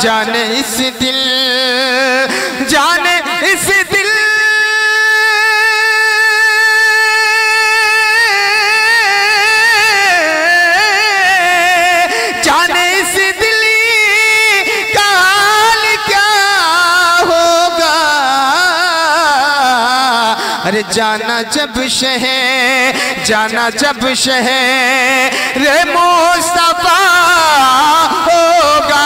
جانے اس دل جانے اس دل جانے اس دل کا حال کیا ہوگا ارے جانا جب شہر جانا جب شہر مصطفیٰ ہوگا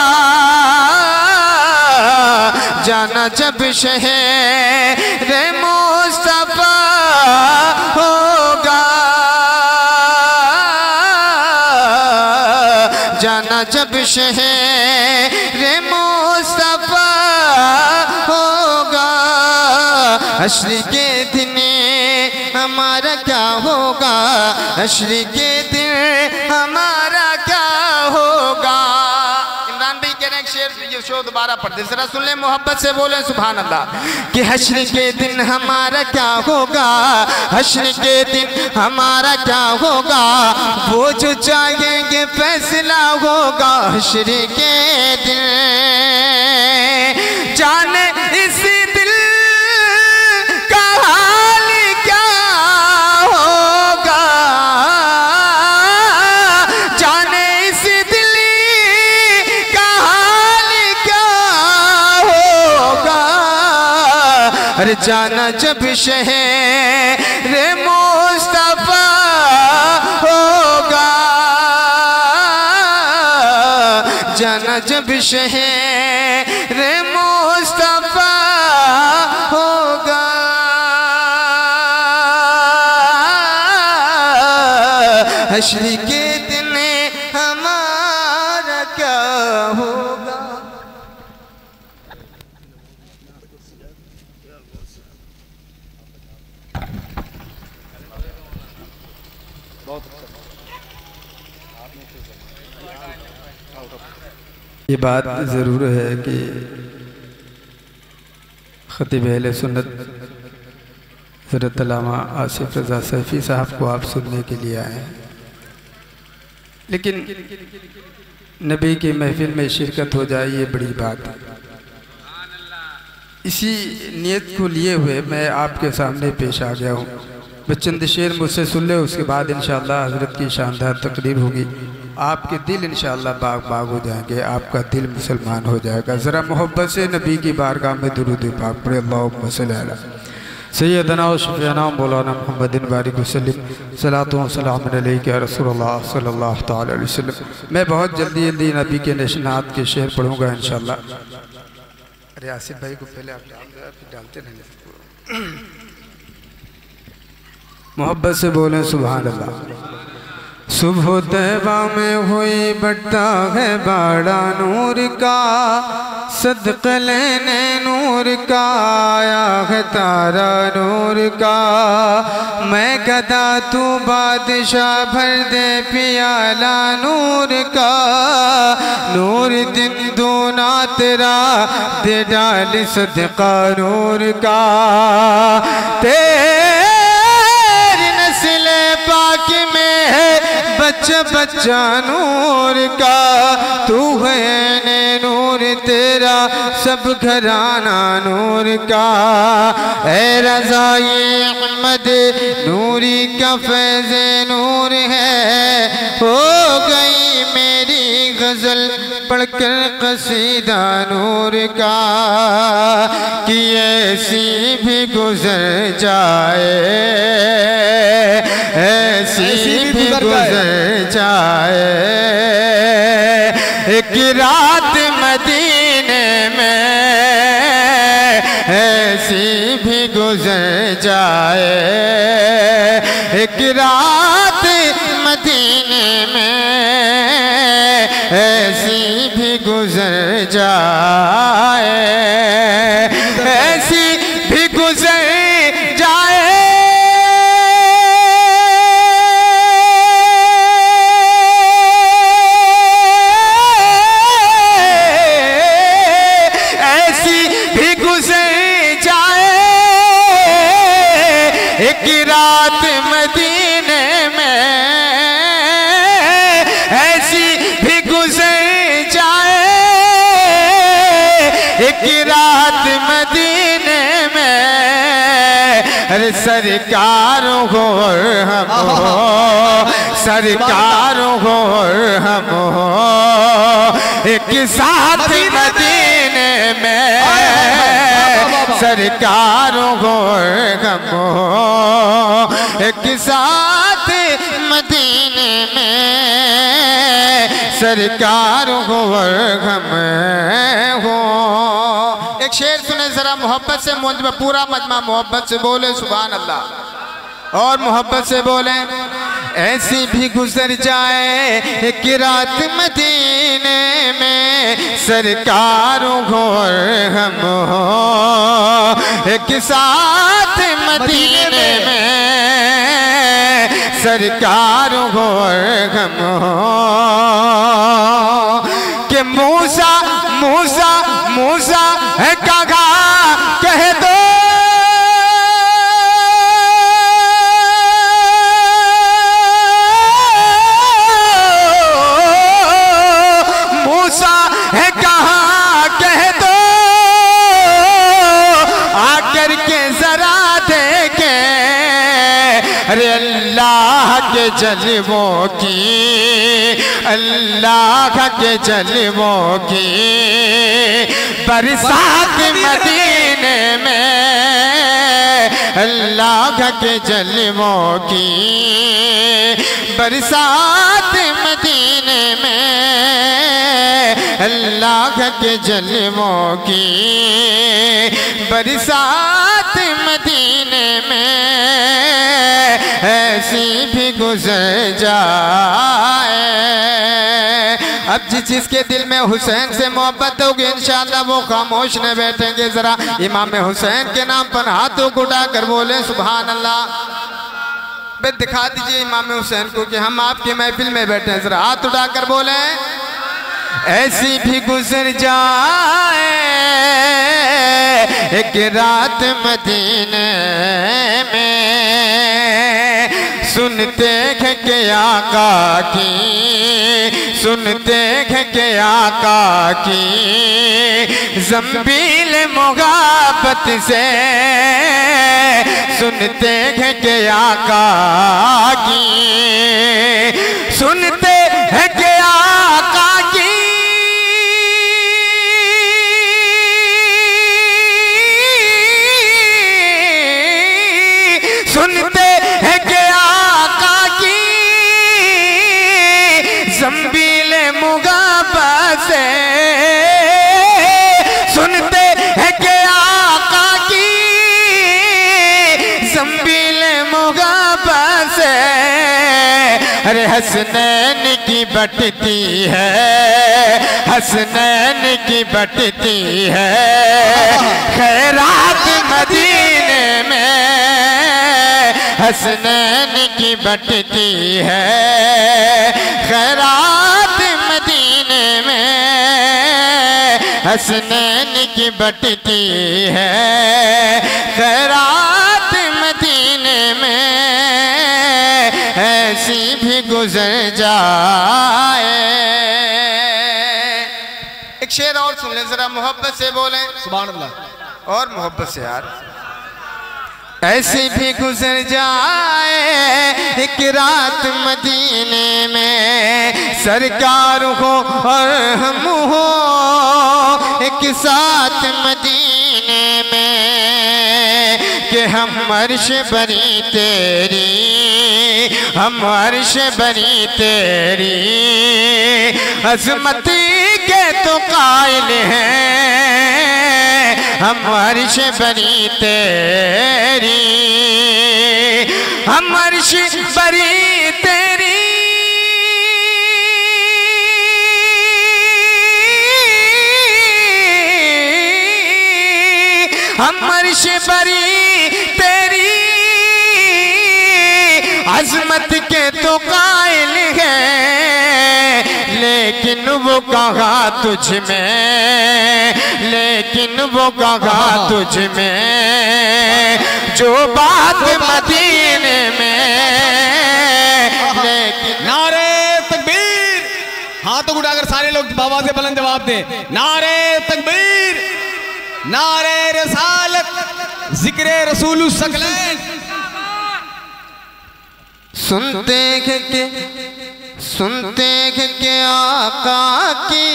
جانا جب شہر مصطفیٰ ہوگا جانا جب شہر مصطفیٰ ہوگا حشر کے دن ہمارا کیا ہوگا حشر کے دن ہمارا کیا ہوگا عمران بھائی کہہ رہے ہیں ایک شعر یہ شو دوبارہ پڑھ دیں ذرا سن لیں محبت سے بولیں سبحان اللہ کہ حشر کے دن ہمارا کیا ہوگا حشر کے دن ہمارا کیا ہوگا وہ جو چاہیں گے فیصلہ ہوگا حشر کے دن جانے اس دل کا حال کیا ہوگا جانے اس دل کا حال کیا ہوگا ارے جانا جب شہر مصطفیٰ ہوگا جانا جب شہر مصطفیٰ ہوگا حشر کے دن ہمارا کیا ہوگا یہ بات ضرور ہے کہ خطیب اہل سنت حضرت علامہ آصف رضا سیفی صاحب کو آپ سننے کے لیے آئے ہیں لیکن نبی کی محفل میں شرکت ہو جائے یہ بڑی بات ہے اسی نیت کو لیے ہوئے میں آپ کے سامنے پیش آ گیا ہوں بس چند شعر مجھ سے سن لے اس کے بعد انشاءاللہ حضرت کی شاندار تقریر ہوگی آپ کے دل انشاءاللہ باغ باغ ہو جائیں گے آپ کا دل مسلمان ہو جائے گا ذرا محبت سے نبی کی بارگاہ میں درود پاک پڑھے اللہم صلی علی سیدنا و شفیعنا مولانا محمد بارک وسلم صلاۃ و سلام علیک یا رسول اللہ صلی اللہ تعالی علیہ وسلم میں بہت جلدی نبی کے نشنات کے شعر پڑھوں گا انشاءاللہ ارے آصف بھائی کو پہلے آپ ڈالتے رہیں محبت سے بولیں سبحان اللہ صبح طیبہ میں ہوئی بٹتا ہے باڑا نور کا صدق لینے نور کا آیا ہے تارا نور کا میں گدا تو بادشاہ بھر دے پیالہ نور کا نور دن دونا تیرا دے ڈال صدقہ نور کا تیری نسل پاک میں ہے بچہ بچہ نور کا تو ہے نور تیرا سب گھرانہ نور کا اے رضائی احمد نوری کا فیض نور ہے ہو گئی میری غزل پڑھ کر قصیدہ نور کا کہ ایسی بھی گزر جائے ایسی بھی گزر جائے ایک رات مدینے میں ایسی بھی گزر جائے ایک رات مدینے میں ایسی بھی گزر جائے ایسی بھی گزر جائے ایک رات مدینے میں ایسی بھی گزر جائے ایک رات مدینے میں ارے سرکار ہو اور ہم ہو سرکار ہو اور ہم ہو ایک ساتھ مدینے میں سرکار ہو اور ہم ہو ایک ساتھ مدینے میں سرکار ہو اور ہم ہو۔ ایک شعر سنیں ذرا محبت سے، پورا مجمع محبت سے بولے سبحان اللہ، اور محبت سے بولیں ایسی بھی گزر جائے ایک رات مدینے میں سرکار ہو اور ہم ہو ایک ساتھ مدینے میں سرکار ہو اور ہم ہو کہ موسیٰ موسیٰ موسیٰ ہے کہا کہہ دو موسیٰ ہے کہا کہہ دو آ کر کے ذرا دیکھیں ارے اللہ کے جلووں کی اللہ کے جلووں کی برسات مدینے میں اللہ کے جلووں کی برسات مدینے میں اللہ کے جلووں کی برسات مدینے میں ایسی بھی گزر جائے۔ اب جس کے دل میں حسین سے محبت ہوگی انشاءاللہ وہ خاموش نہ بیٹھیں گے، ذرا امام حسین کے نام پر ہاتھوں کو اٹھا کر بولیں سبحان اللہ۔ بے دکھا دیجئے امام حسین کو کہ ہم آپ کی محفل میں بیٹھے ہیں، ذرا ہاتھ اٹھا کر بولیں ایسی بھی گزر جائے ایک رات مدینے میں سنتے ہیں کہ آقا کی سنتے ہیں کہ آقا کی زنبیل محبت سے سنتے ہیں کہ آقا کی سنتے ہیں کہ آقا کی سنتے ہیں کہ آقا کی زنبیل محبت سے سنتے ہیں کہ آقا کی زنبیل محبت سے ارے حسنین کی بٹتی ہے حسنین کی بٹتی ہے خیرات مدینے میں حسنین کی بٹتی ہے خیرات مدینے میں حسنین کی بٹتی ہے خیرات مدینے میں ایسی بھی گزر جائے۔ ایک شعر اور سن لیں ذرا محبت سے بولیں سبحان اللہ اور محبت سے یار ایسی بھی گزر جائے ایک رات مدینے میں سرکار ہو اور ہم ہو ایک ساتھ مدینے میں کہ ہم عرش بری تیری ہم عرش بری تیری عظمتی کے تو قائل ہیں ہم عرش بری تیری ہم عرش بری تیری ہم عرش بری تیری عظمت کے تو قائل ہیں لیکن وہ کہا تجھ میں لیکن وہ کہا تجھ میں جو بات مدینے میں لیکن نعرہ تکبیر ہاتھوں کو اٹھا کر سارے لوگ بابا سے بلند جواب دیں نعرہ تکبیر نعرہ رسالت ذکر رسول الثقلین سنتے ہیں کہ آقا کی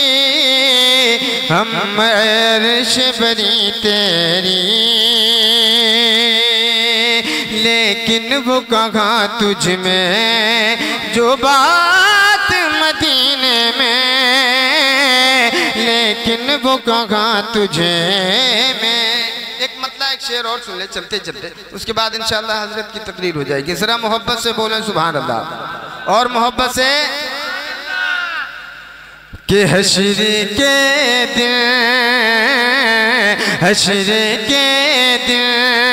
ہم عرش بری تیری، لیکن وہ کہاں تجھ میں جو بات مدینے میں، لیکن وہ کہاں تجھے میں۔ ایک مطلع ایک شعر اور سن لے چلتے چلتے، اس کے بعد انشاءاللہ حضرت کی تقریر ہو جائے گی۔ ذرا محبت سے بولیں سبحان اللہ، اور محبت سے کہ حشر کے دن، حشر کے دن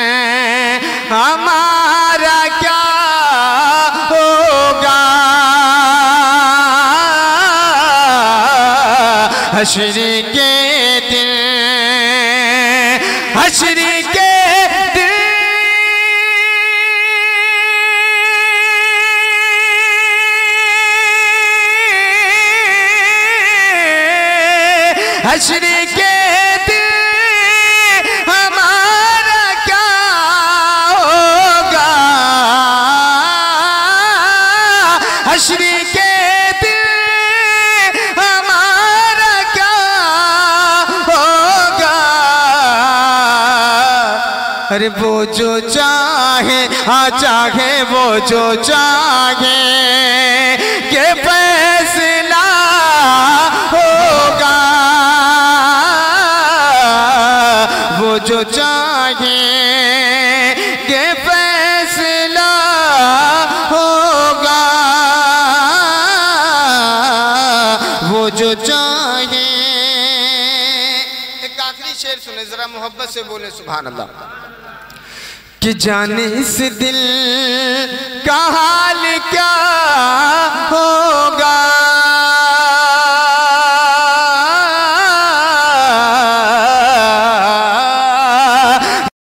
ہمارا کیا ہوگا، حشر کے دن، حشر کے دن حشر کے دن ہمارا کیا ہوگا، حشر کے دن ہمارا کیا ہوگا۔ ارے وہ جو چاہے چاہے وہ جو چاہے کہ فیصلہ ہوگا، وہ جو چاہے کہ فیصلہ ہوگا، وہ جو چاہے۔ ایک آخری شعر سنیں ذرا محبت سے بولے سبحان اللہ، کہ جانے اس دل کا حال کیا